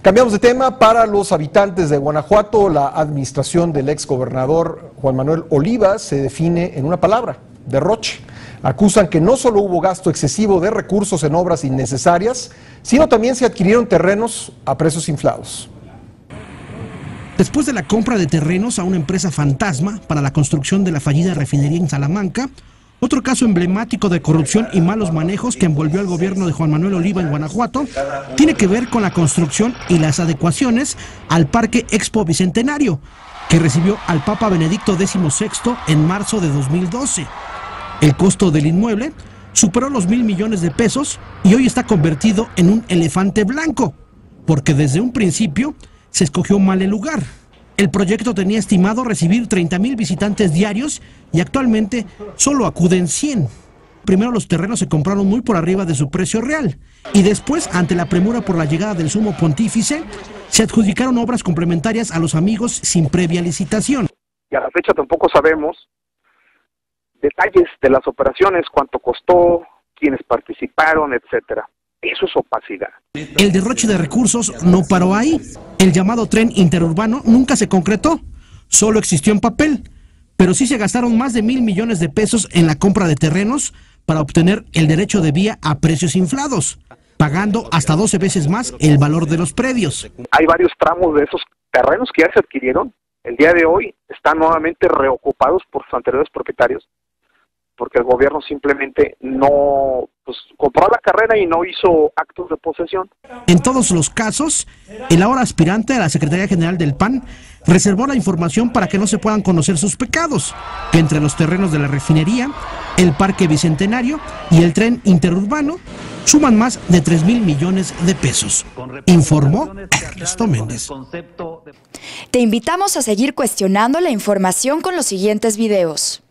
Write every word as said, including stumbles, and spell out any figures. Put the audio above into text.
Cambiamos de tema. Para los habitantes de Guanajuato, la administración del exgobernador Juan Manuel Oliva se define en una palabra: derroche. Acusan que no solo hubo gasto excesivo de recursos en obras innecesarias, sino también se adquirieron terrenos a precios inflados. Después de la compra de terrenos a una empresa fantasma para la construcción de la fallida refinería en Salamanca, otro caso emblemático de corrupción y malos manejos que envolvió al gobierno de Juan Manuel Oliva en Guanajuato tiene que ver con la construcción y las adecuaciones al Parque Expo Bicentenario, que recibió al Papa Benedicto dieciséis en marzo de dos mil doce. El costo del inmueble superó los mil millones de pesos y hoy está convertido en un elefante blanco, porque desde un principio se escogió mal el lugar. El proyecto tenía estimado recibir treinta mil visitantes diarios y actualmente solo acuden cien. Primero los terrenos se compraron muy por arriba de su precio real y después, ante la premura por la llegada del sumo pontífice, se adjudicaron obras complementarias a los amigos sin previa licitación. Y a la fecha tampoco sabemos detalles de las operaciones, cuánto costó, quiénes participaron, etcétera. Eso es opacidad. El derroche de recursos no paró ahí. El llamado tren interurbano nunca se concretó, solo existió en papel, pero sí se gastaron más de mil millones de pesos en la compra de terrenos para obtener el derecho de vía a precios inflados, pagando hasta doce veces más el valor de los predios. Hay varios tramos de esos terrenos que ya se adquirieron. El día de hoy están nuevamente reocupados por sus anteriores propietarios, porque el gobierno simplemente no pues, compró la carrera y no hizo actos de posesión. En todos los casos, el ahora aspirante a la Secretaría General del P A N reservó la información para que no se puedan conocer sus pecados, que entre los terrenos de la refinería, el Parque Bicentenario y el tren interurbano suman más de tres mil millones de pesos, informó Ernesto Méndez. Te invitamos a seguir cuestionando la información con los siguientes videos.